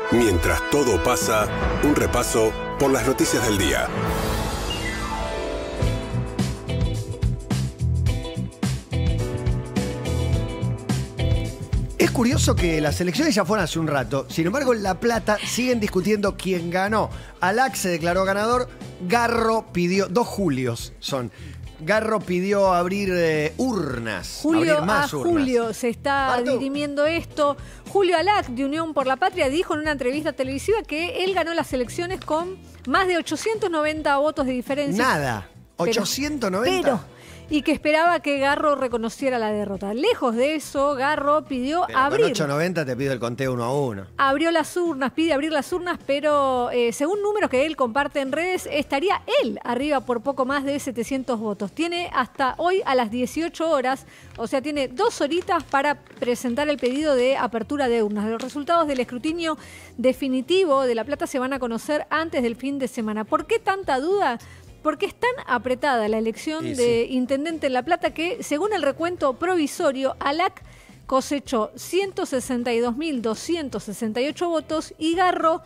Mientras todo pasa, un repaso por las noticias del día. Es curioso que las elecciones ya fueron hace un rato. Sin embargo, en La Plata siguen discutiendo quién ganó. Alac se declaró ganador. Garro pidió... 2 Julios son. Garro pidió abrir urnas. Julio abrir más a urnas. Julio se está dirimiendo esto. Julio Alac, de Unión por la Patria, dijo en una entrevista televisiva que él ganó las elecciones con más de 890 votos de diferencia. Nada. 890. Y que esperaba que Garro reconociera la derrota. Lejos de eso, Garro pidió abrir. Con 890 te pido el conteo 1 a 1. Abrió las urnas, pide abrir las urnas, pero según números que él comparte en redes, estaría él arriba por poco más de 700 votos. Tiene hasta hoy a las 18 horas, o sea, tiene 2 horitas para presentar el pedido de apertura de urnas. Los resultados del escrutinio definitivo de La Plata se van a conocer antes del fin de semana. ¿Por qué tanta duda? Porque es tan apretada la elección de intendente en La Plata que, según el recuento provisorio, Alac cosechó 162.268 votos y Garro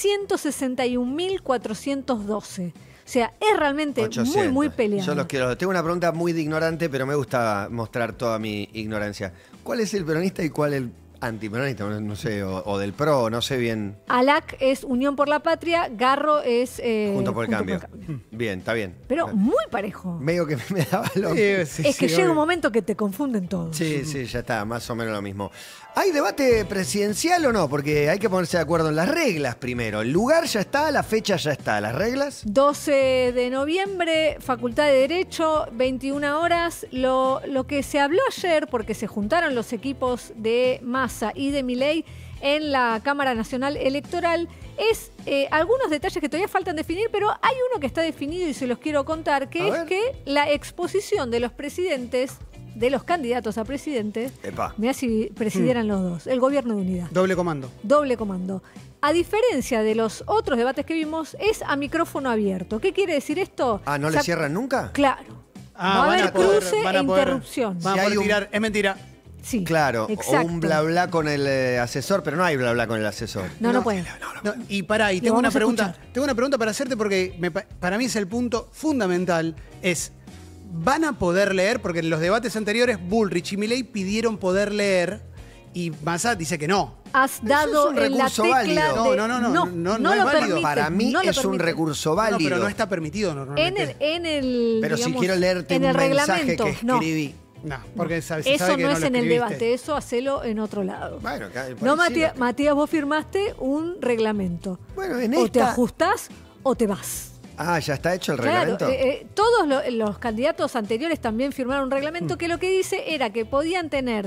161.412. O sea, es realmente 800. muy peleado. Yo los quiero. Tengo una pregunta muy de ignorante, pero me gusta mostrar toda mi ignorancia. ¿Cuál es el peronista y cuál el antiperonista? No sé, o del PRO, no sé bien. Alac es Unión por la Patria, Garro es... Junto por el Cambio. Bien, está bien. Pero muy parejo. Medio que me daba lo es que llega un momento que te confunden todos. Sí, ya está, más o menos lo mismo. ¿Hay debate presidencial o no? Porque hay que ponerse de acuerdo en las reglas primero. El lugar ya está, la fecha ya está. ¿Las reglas? 12 de noviembre, Facultad de Derecho, 21 horas. Lo que se habló ayer, porque se juntaron los equipos de Massa y de Milei en la Cámara Nacional Electoral, es algunos detalles que todavía faltan definir, pero hay uno que está definido y se los quiero contar, que es que la exposición de los presidentes, de los candidatos a presidente, mirá si presidieran los dos, el gobierno de unidad. Doble comando. Doble comando. A diferencia de los otros debates que vimos, es a micrófono abierto. ¿Qué quiere decir esto? ¿No le cierran nunca? Claro. Va a haber cruce e interrupción. Van a poder tirar, es mentira. Sí, claro, exacto. O un bla bla con el asesor, pero no hay bla bla con el asesor. No pueden. No, y pará, y tengo una pregunta para hacerte porque para mí es el punto fundamental, es ¿van a poder leer? Porque en los debates anteriores Bullrich y Milei pidieron poder leer y Massa dice que no. Has dado es un recurso válido. No es válido. Para mí es un recurso válido. No, pero no está permitido normalmente. Pero digamos, si quiero leerte en un el mensaje que escribí. No, porque eso sabe que no es lo en el escribiste. debate, eso hacelo en otro lado. Bueno, no, Matías, vos firmaste un reglamento. Bueno, en o te ajustás o te vas. Ya está hecho el reglamento. Todos los candidatos anteriores también firmaron un reglamento que lo que dice era que podían tener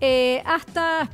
hasta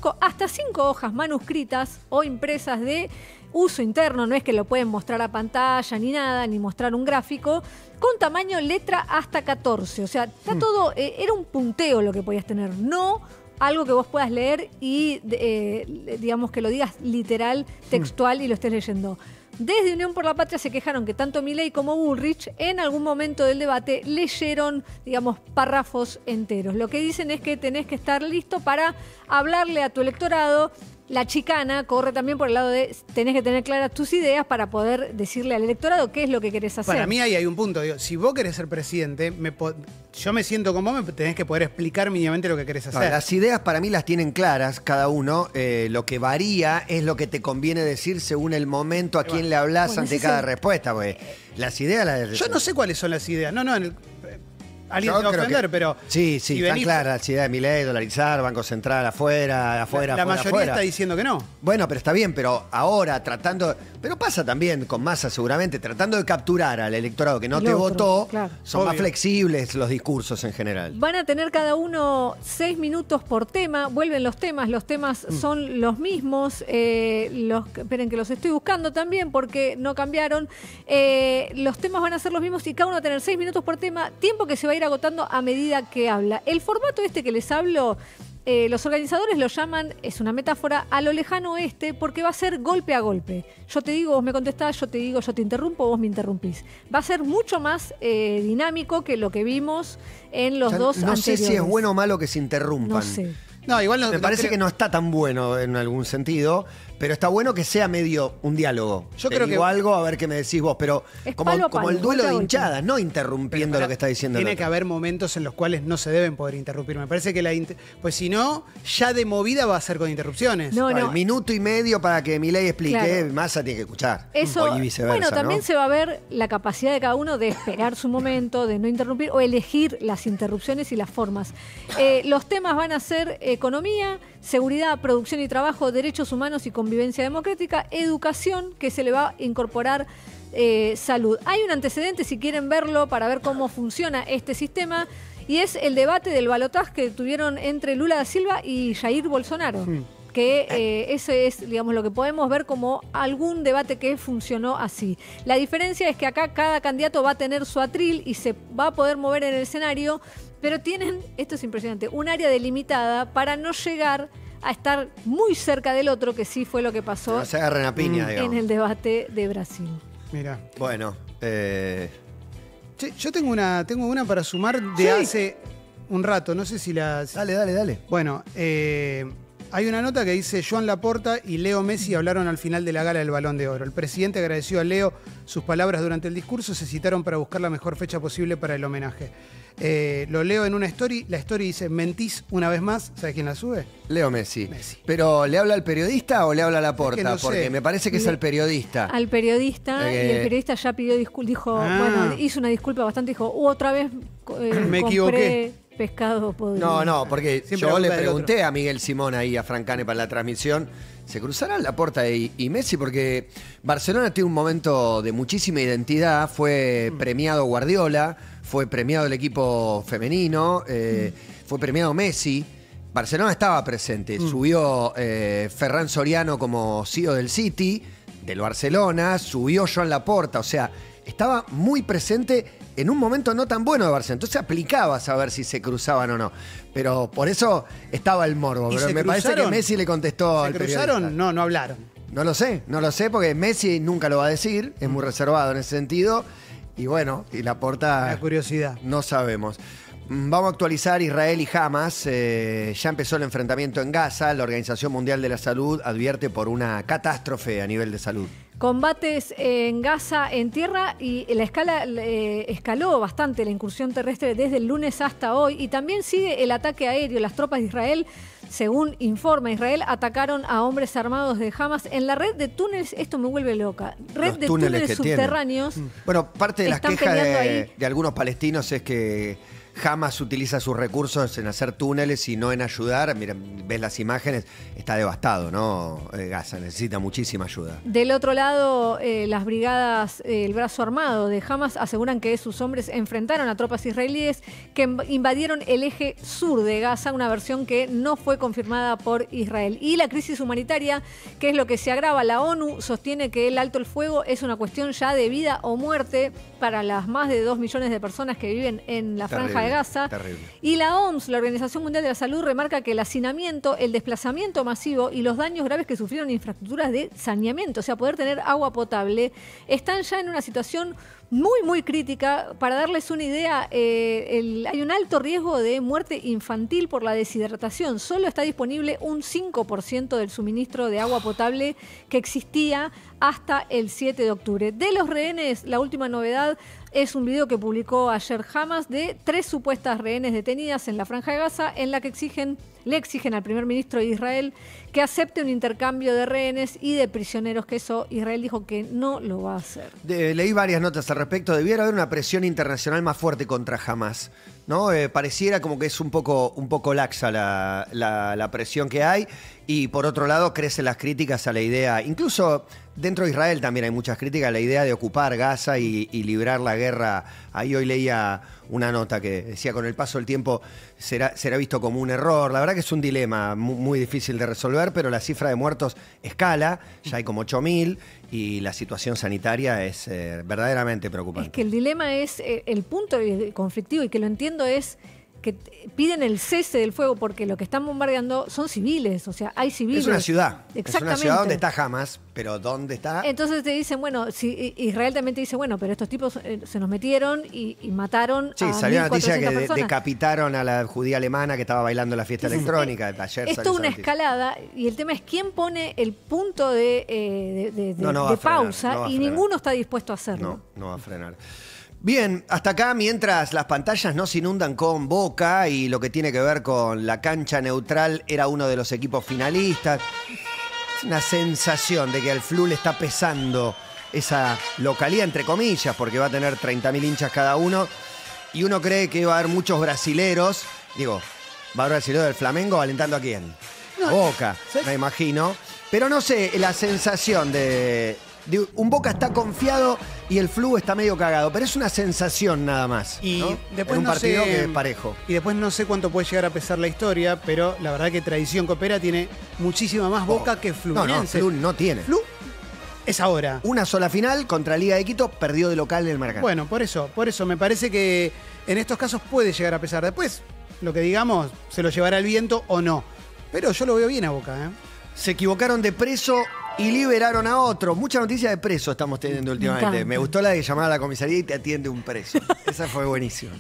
5 hojas manuscritas o impresas de uso interno, no es que lo pueden mostrar a pantalla ni nada, ni mostrar un gráfico, con tamaño letra hasta 14. O sea, está todo, era un punteo lo que podías tener, no algo que vos puedas leer y digamos que lo digas literal, textual y lo estés leyendo. Desde Unión por la Patria se quejaron que tanto Milei como Bullrich en algún momento del debate leyeron, digamos, párrafos enteros. Lo que dicen es que tenés que estar listo para hablarle a tu electorado. La chicana corre también por el lado de tenés que tener claras tus ideas para poder decirle al electorado qué es lo que querés hacer. Para mí ahí hay un punto. Digo, si vos querés ser presidente, yo me siento con vos, me tenés que poder explicar mínimamente lo que querés hacer. No, las ideas para mí las tienen claras cada uno. Lo que varía es lo que te conviene decir según el momento, a quién le hablas ante cada respuesta. Porque las ideas... Yo no sé cuáles son las ideas. Alguien te va a ofender, pero... Sí, están claras las ideas de Milei, dolarizar, Banco Central, afuera. La mayoría está diciendo que no. Bueno, pero está bien, pero ahora tratando... Pero pasa también con Massa seguramente, tratando de capturar al electorado que no te votó, son más flexibles los discursos en general. Van a tener cada uno 6 minutos por tema, vuelven los temas son los mismos, esperen que los estoy buscando también porque no cambiaron, los temas van a ser los mismos y cada uno va a tener 6 minutos por tema, tiempo que se va a ir agotando a medida que habla. El formato que les hablo, los organizadores lo llaman, es una metáfora, a lo lejano oeste, porque va a ser golpe a golpe. Yo te digo, vos me contestás, yo te digo, yo te interrumpo, vos me interrumpís. Va a ser mucho más dinámico que lo que vimos en los dos anteriores. No sé si es bueno o malo que se interrumpan. No sé. No, igual no. Me parece que no está tan bueno en algún sentido, pero está bueno que sea medio un diálogo. Yo Te creo digo que- algo, a ver qué me decís vos, pero Es como, palo a como palo, el duelo golpe a de golpe. hinchadas, no interrumpiendo Pero lo que está diciendo el tiene otro. que haber momentos en los cuales no se deben poder interrumpir. Me parece que pues si no, ya de movida va a ser con interrupciones. No, El minuto y medio para que Milei explique, Claro. Massa tiene que escuchar. Eso, Y viceversa, bueno, también ¿no? se va a ver la capacidad de cada uno de esperar su momento, de no interrumpir o elegir las interrupciones y las formas. Los temas van a ser economía, seguridad, producción y trabajo, derechos humanos y convivencia democrática, educación, que se le va a incorporar salud. Hay un antecedente, si quieren verlo, para ver cómo funciona este sistema, y es el debate del balotaje que tuvieron entre Lula da Silva y Jair Bolsonaro. Que ese es, digamos, lo que podemos ver como algún debate que funcionó así. La diferencia es que acá cada candidato va a tener su atril y se va a poder mover en el escenario, pero tienen, esto es impresionante, un área delimitada para no llegar a estar muy cerca del otro, que sí fue lo que pasó No se agarren a piña, digamos. en el debate de Brasil. Mira. Bueno, Che, yo tengo una para sumar de Sí. hace un rato. No sé si la. dale. Bueno, hay una nota que dice: Joan Laporta y Leo Messi hablaron al final de la gala del Balón de Oro. El presidente agradeció a Leo sus palabras durante el discurso. Se citaron para buscar la mejor fecha posible para el homenaje. Lo leo en una story. La story dice: mentís una vez más. ¿Sabes quién la sube? Leo Messi. Messi. ¿Pero le habla al periodista o le habla a Laporta? Es que no sé. Porque me parece que es al periodista. Al periodista, y el periodista ya pidió disculpas, dijo, bueno, hizo una disculpa bastante, dijo, otra vez Me compré equivoqué. pescado podrido. No, porque Siempre yo la le culpa del pregunté a Miguel Simón ahí, a Francane para la transmisión, ¿se cruzarán Laporta y Messi? Porque Barcelona tiene un momento de muchísima identidad, fue premiado Guardiola, fue premiado el equipo femenino, fue premiado Messi. Barcelona estaba presente, subió Ferran Soriano como CEO del City, del Barcelona, subió Joan Laporta, o sea, estaba muy presente en un momento no tan bueno de Barcelona. Entonces aplicaba a saber si se cruzaban o no. Pero por eso estaba el morbo. ¿Y Pero se me parece que cruzaron? Messi le contestó ¿Se al cruzaron? periodista. No hablaron. No lo sé porque Messi nunca lo va a decir, es muy reservado en ese sentido. Y bueno, y Laporta La curiosidad. no sabemos. Vamos a actualizar Israel y Hamas. Ya empezó el enfrentamiento en Gaza. La Organización Mundial de la Salud advierte por una catástrofe a nivel de salud. Combates en Gaza en tierra y la escaló bastante la incursión terrestre desde el lunes hasta hoy, y también sigue el ataque aéreo. Las tropas de Israel, según informa Israel, atacaron a hombres armados de Hamas en la red de túneles. Esto me vuelve loca. Red Los de túneles túneles que tienen. subterráneos. Bueno, parte de las Están quejas peleando ahí. de algunos palestinos es que Hamas utiliza sus recursos en hacer túneles y no en ayudar. Miren, ves las imágenes, está devastado, ¿no? Gaza necesita muchísima ayuda. Del otro lado, las brigadas, el brazo armado de Hamas aseguran que sus hombres enfrentaron a tropas israelíes que invadieron el eje sur de Gaza, una versión que no fue confirmada por Israel. Y la crisis humanitaria, que es lo que se agrava. La ONU sostiene que el alto el fuego es una cuestión ya de vida o muerte para las más de 2 millones de personas que viven en la franja de Gaza. Terrible. Y la OMS, la Organización Mundial de la Salud, remarca que el hacinamiento, el desplazamiento masivo y los daños graves que sufrieron infraestructuras de saneamiento, o sea, poder tener agua potable, están ya en una situación muy, muy crítica. Para darles una idea, hay un alto riesgo de muerte infantil por la deshidratación. Solo está disponible un 5% del suministro de agua potable que existía hasta el 7 de octubre. De los rehenes, la última novedad es un video que publicó ayer Hamas de 3 supuestas rehenes detenidas en la Franja de Gaza, en la que le exigen al primer ministro de Israel que acepte un intercambio de rehenes y de prisioneros, que eso Israel dijo que no lo va a hacer. Leí varias notas al respecto. Debiera haber una presión internacional más fuerte contra Hamas, ¿no? Pareciera como que es un poco laxa la presión que hay. Y por otro lado, crecen las críticas a la idea, incluso dentro de Israel también hay muchas críticas a la idea de ocupar Gaza y librar la guerra. Ahí hoy leía una nota que decía: con el paso del tiempo será visto como un error. La verdad que es un dilema muy difícil de resolver, pero la cifra de muertos escala, ya hay como 8.000 y la situación sanitaria es verdaderamente preocupante. Es que el dilema es, el punto conflictivo, y que lo entiendo, es piden el cese del fuego porque lo que están bombardeando son civiles, o sea, hay civiles. Es una ciudad. Exactamente. Es una ciudad donde está Hamas, pero ¿dónde está? Entonces te dicen, bueno, si Israel también te dice, bueno, pero estos tipos se nos metieron y mataron Sí, a salió la noticia 1.400 que personas. decapitaron a la judía alemana que estaba bailando en la fiesta electrónica. Ayer Es salió toda una esa noticia. escalada y el tema es quién pone el punto de No va a frenar, pausa no va a y frenar. ninguno está dispuesto a hacerlo. No va a frenar. Bien, hasta acá, mientras las pantallas no se inundan con Boca y lo que tiene que ver con la cancha neutral era uno de los equipos finalistas. Es una sensación de que al Flu le está pesando esa localidad, entre comillas, porque va a tener 30.000 hinchas cada uno. Y uno cree que va a haber muchos brasileros. Digo, va a haber brasileros del Flamengo alentando a quién. A Boca, me imagino. Pero no sé, la sensación de un Boca está confiado y el Flu está medio cagado, pero es una sensación nada más. Y ¿no? después en un no partido sé, que es parejo. Y después no sé cuánto puede llegar a pesar la historia, pero la verdad que Tradición Copera tiene muchísima más Boca que Fluminense. Flu no tiene. Flu es ahora. Una sola final contra Liga de Quito, perdió de local en el Maracaná. Bueno, por eso me parece que en estos casos puede llegar a pesar. Después, lo que digamos, se lo llevará el viento o no. Pero yo lo veo bien a Boca, ¿eh? Se equivocaron de preso y liberaron a otro. Mucha noticia de preso estamos teniendo últimamente. encanta. Me gustó la de llamar a la comisaría y te atiende un preso. Esa fue buenísima.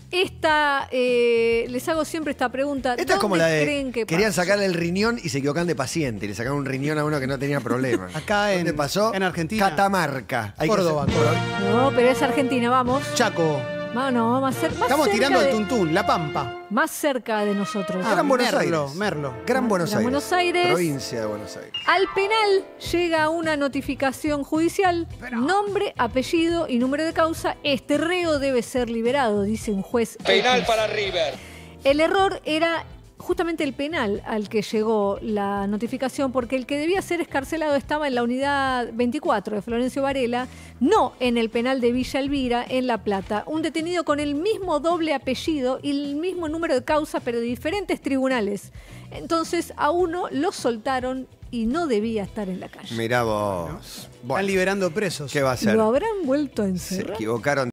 Les hago siempre esta pregunta. Esta es como la de creen que querían pasó? sacarle el riñón y se equivocan de paciente. Y le sacaron un riñón a uno que no tenía problema. Acá ¿Dónde pasó? en Argentina. Catamarca. Hay que Córdoba, hacer- Córdoba. No, pero es Argentina, vamos. Chaco. No, más Estamos cerca tirando el de- tuntún, La Pampa. Más cerca de nosotros. Gran Buenos Merlo, Aires. Merlo. Gran Buenos Gran Aires. Buenos Aires. Provincia de Buenos Aires. Al penal llega una notificación judicial, nombre, apellido y número de causa. Este reo debe ser liberado, dice un juez. Penal para River. El error era justamente el penal al que llegó la notificación, porque el que debía ser excarcelado estaba en la unidad 24 de Florencio Varela, no en el penal de Villa Elvira, en La Plata. Un detenido con el mismo doble apellido y el mismo número de causa, pero de diferentes tribunales. Entonces a uno lo soltaron y no debía estar en la calle. Mirá vos. Están Bueno, liberando presos. ¿qué va a hacer? ¿Lo habrán vuelto a Se encerrar? equivocaron